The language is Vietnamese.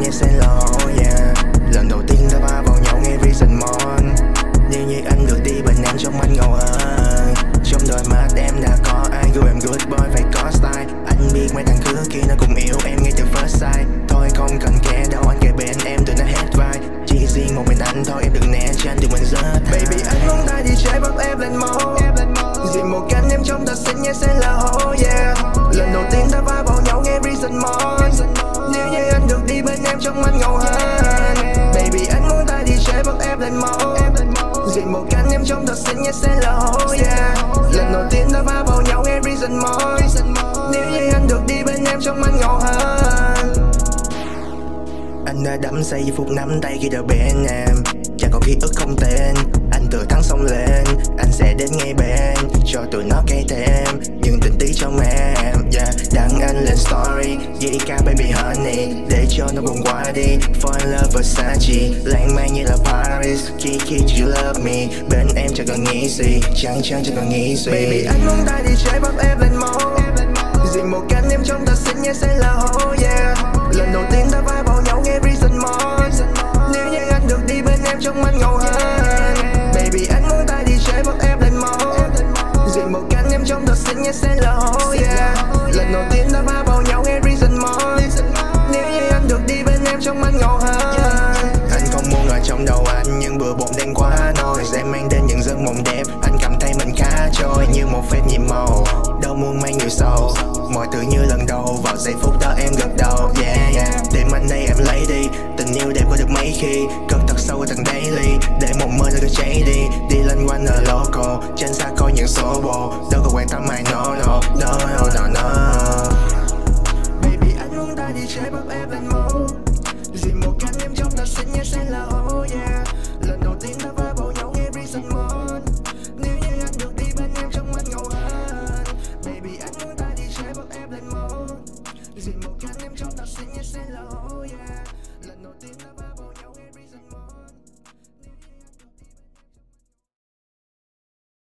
nhé sẽ lo, yeah. Lần đầu tiên ta va vào nhau nghe reason mon. Nếu như anh được đi bên em trông anh ngầu hơn. Trong đôi mắt em đã có ai, yêu em good boy phải có style. Anh biết mấy thằng khứa kia nó cũng yêu em ngay từ first sight. Thôi không cần kể đâu, anh kề bên em từ nó hết vai. Chỉ riêng một mình anh thôi, em đừng né tránh tụi mình rất baby. Anh muốn tay đi chơi bắt em lên màu. Dì một cánh em trông thật xinh nhé sẽ là hố, yeah. Lần đầu tiên ta va vào nhau nghe reason mon. Nếu như anh được đi bên em trông anh ngầu hơn. Baby anh muốn tay đi chơi bắt em lên màu. Dì một cánh em trông thật xinh nhé sẽ là hố, yeah. Lần đầu tiên ta va vào nhau nghe reason mon. Nếu như anh được đi bên em trông anh ngầu hơn. Anh đã đắm say giây phút nắm tay khi đợi bên em. Chẳng có ký ức không tên. Anh tự thắng xong lên. Anh sẽ đến ngay bên cho tụi nó cây thêm những tình tí trong em, yeah. Đăng anh lên story Zika baby honey để cho nó buồn qua đi. Fall in love Versace lãng mạn như là Paris. Kiki you love me bên em chẳng cần nghĩ gì, chẳng cần nghĩ gì. Baby anh muốn tay đi chơi bắt em lên màu. Dì một cánh em trông thật xinh nhé sẽ là hố, yeah. Lần đầu tiên ta va vào nhau nghe reason mon. Nếu như anh được đi bên em trông anh ngầu hơn. Baby anh muốn tay đi chơi bắt em lên màu. Dì một cánh em trông thật xinh nhé sẽ là hố, yeah. Lần đầu tiên ta va vào nhau nghe reason mon. Nếu như anh được đi bên em trông anh ngầu hơn. Anh không muốn ở trong đầu anh nhưng bữa bộn đen quá nồi. Em mang đến những giấc mộng đẹp, anh cảm thấy mình khá trôi như một phép nhiệm màu. Đâu muốn mang nhiều sầu, mọi thứ như lần đầu. Vào giây phút đó em gật đầu, yeah, yeah. Đêm anh đây em lấy đi, tình yêu đẹp có được mấy khi cất thật sâu ở tầng daily. Để một mơ nó cứ cháy đi, đi